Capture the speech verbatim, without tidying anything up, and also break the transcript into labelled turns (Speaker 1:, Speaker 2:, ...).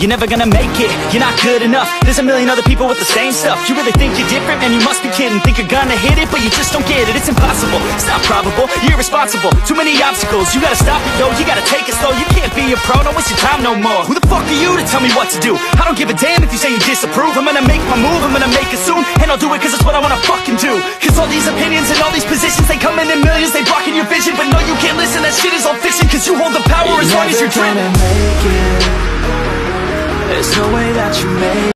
Speaker 1: you're never gonna make it. You're not good enough, there's a million other people with the same stuff. You really think you're different? Man, you must be kidding. Think you're gonna hit it, but you just don't get it. It's impossible, it's not probable, you're irresponsible. Too many obstacles, you gotta stop it, yo. You gotta take it slow, you can't be a pro. Don't waste your time no more. Who the fuck are you to tell me what to do? I don't give a damn if you say you disapprove. I'm gonna make my move, I'm gonna make it soon, and I'll do it cause it's what I wanna fucking do. Cause all these opinions and all these positions, they come in in millions, they blocking your vision. But no, you can't listen, that shit is all fiction. Cause you hold the power as long as you're dreaming.
Speaker 2: There's no way that you make